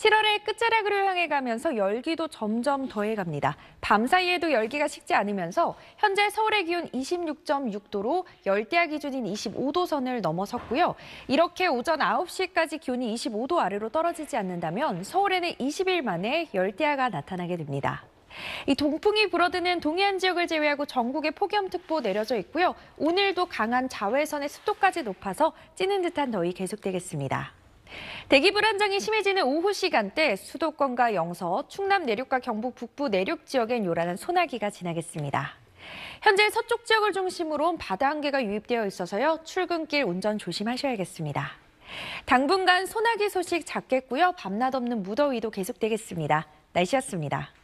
7월의 끝자락으로 향해 가면서 열기도 점점 더해갑니다. 밤사이에도 열기가 식지 않으면서 현재 서울의 기온 26.6도로 열대야 기준인 25도 선을 넘어섰고요. 이렇게 오전 9시까지 기온이 25도 아래로 떨어지지 않는다면 서울에는 20일 만에 열대야가 나타나게 됩니다. 이 동풍이 불어드는 동해안 지역을 제외하고 전국에 폭염특보 내려져 있고요. 오늘도 강한 자외선의 습도까지 높아서 찌는 듯한 더위 계속되겠습니다. 대기 불안정이 심해지는 오후 시간대 수도권과 영서, 충남 내륙과 경북 북부 내륙 지역엔 요란한 소나기가 지나겠습니다. 현재 서쪽 지역을 중심으로 바다 안개가 유입되어 있어서요. 출근길 운전 조심하셔야겠습니다. 당분간 소나기 소식 잦겠고요. 밤낮 없는 무더위도 계속되겠습니다. 날씨였습니다.